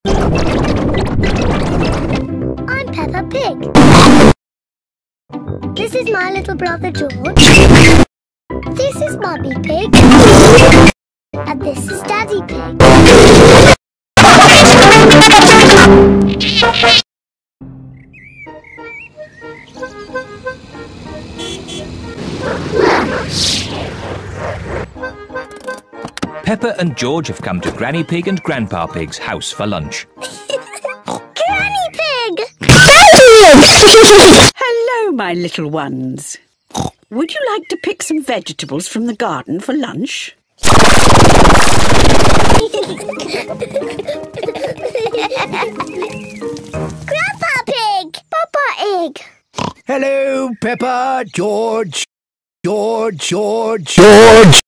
I'm Peppa Pig. This is my little brother George. This is Mummy Pig. And this is Daddy Pig. Peppa and George have come to Granny Pig and Grandpa Pig's house for lunch. Granny Pig! Hello, my little ones. Would you like to pick some vegetables from the garden for lunch? Grandpa Pig! Papa Egg! Hello, Peppa, George.